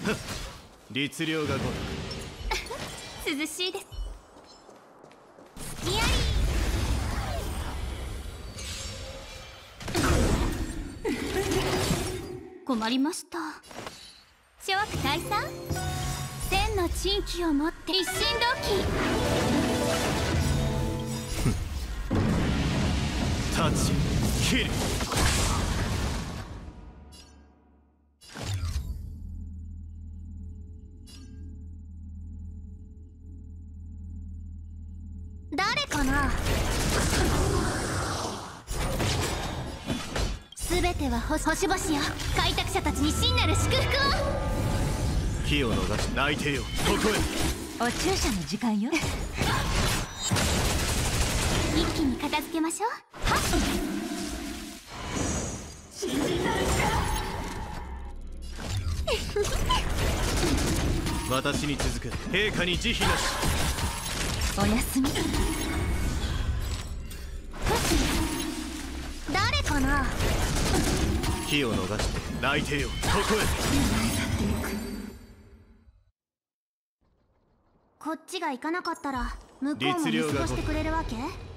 律令がごと涼しいです。付き合い困りました。諸悪退散、千の珍奇をもって一心同期。 タッチキル。 誰かな。すべては星々よ。開拓者たちに真なる祝福を。 火を逃し泣いてよ。ここへ。 お注射の時間よ。一気に片付けましょう。はっ。信じないか。 私に続く。陛下に慈悲なし。 おやすみ。誰かな。 火を逃して泣いてよ。ここへ。 こっちが行かなかったら向こうも見過ごしてくれるわけ。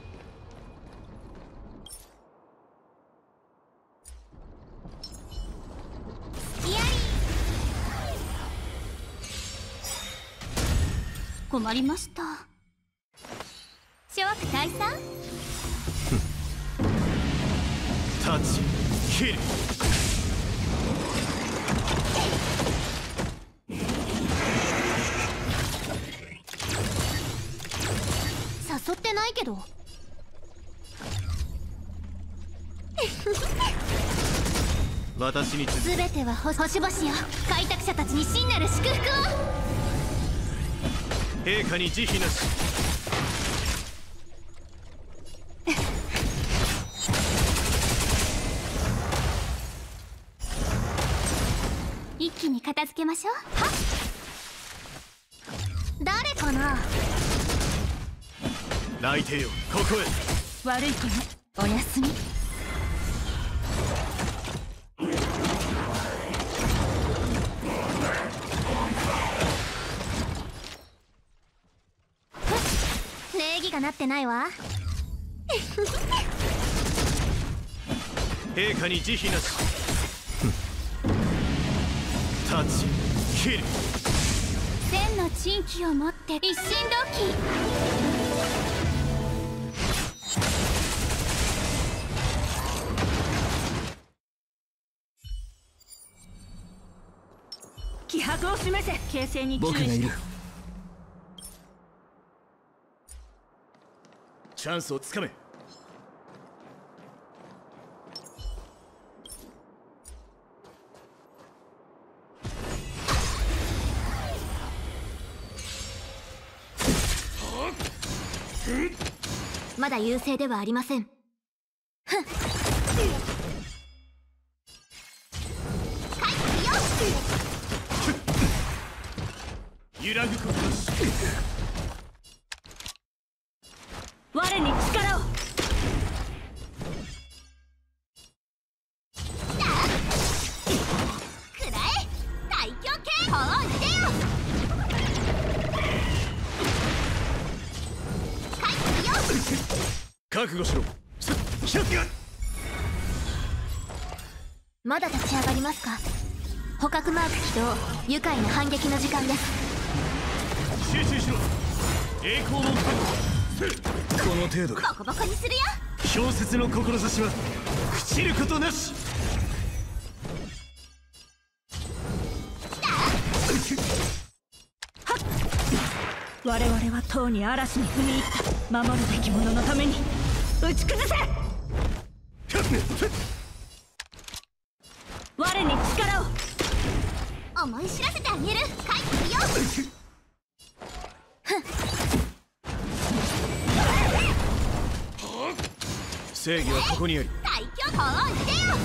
困りました。諸悪退散。 タッチキル。 誘ってないけど。 私に続く。 すべては星々よ。開拓者たちに真なる祝福を。 陛下に慈悲なし。 一気に片付けましょう。はっ。誰かな。 泣いてよ。ここへ。 悪い子ね。おやすみ。礼儀がなってないわ。 陛下に慈悲なし。タッチキル。 千の珍奇をもって一心同期。気迫を示せ。形勢に注意。 僕がいる。チャンスをつかめ。 まだ優勢ではありません。ふん。 揺らぐことなし。 我に力を。くらえ大狂犬。ほういでよ。 覚悟しろ。 まだ立ち上がりますか。捕獲マーク起動。愉快な反撃の時間です。 集中しろ。栄光の覚悟。この程度か。 ボコボコにするよ。 氷雪の志は朽ちることなし。 我々はとうに嵐に踏み入った。守るべき者のために打ち崩せ。我に力を。 思い知らせてあげる。帰ってるよ。 正義はここにあり。 大凶法をいでよ。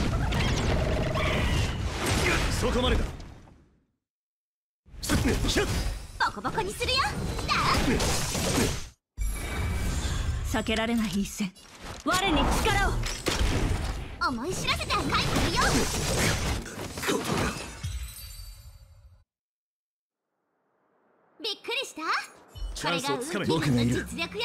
そこまでだ。 ボコボコにするよ。 避けられない一戦。我に力を。 思い知らせて帰ってるよ。 したチャンスをつかめ。 これが僕がいる。 実力よ。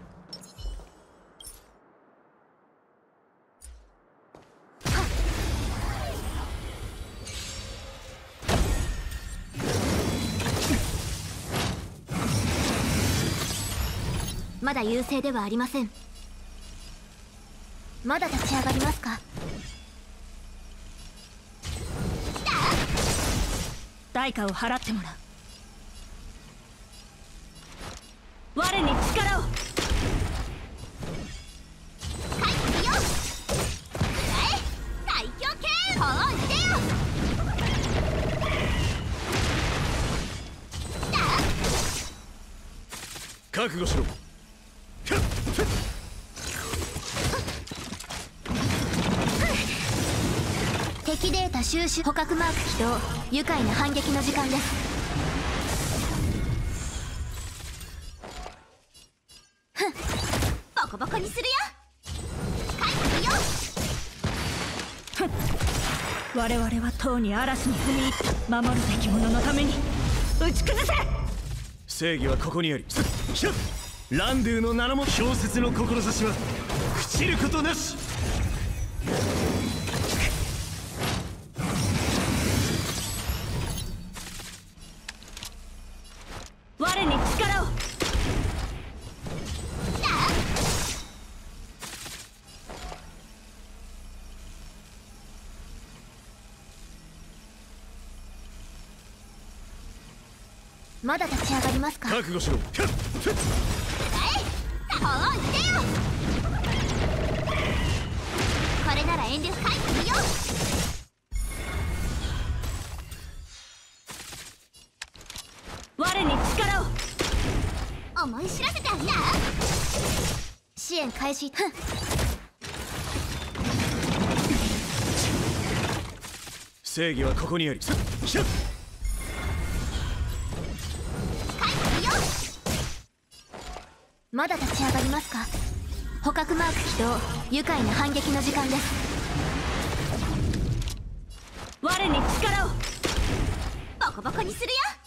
まだ優勢ではありません。まだ立ち上がりますか。 代価を払ってもらう。我に力を。 帰ってよ。最強剣保温してよ。 覚悟しろ。 敵データ収集。捕獲マーク起動。愉快な反撃の時間です。ふん、ボコボコにするよ。帰ってよ。 ふん、我々はとうに嵐に踏み入った。守るべき者のために打ち崩せ。 正義はここにあり。ランドゥの名のも氷雪の志は朽ちることなし。 我に力を。 まだ立ち上がりますか。 覚悟しろ。 保温してよ。これなら遠慮回避よ。 我に力を。 思い知らせてあげな。支援開始。ふん、 正義はここにあり。 まだ立ち上がりますか。捕獲マーク起動。愉快な反撃の時間です。 我に力を。 ボコボコにするよ。